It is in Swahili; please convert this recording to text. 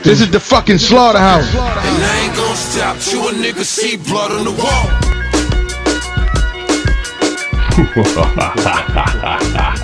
This is the fucking slaughterhouse. And I ain't gon' stop till a nigga see blood on the wall.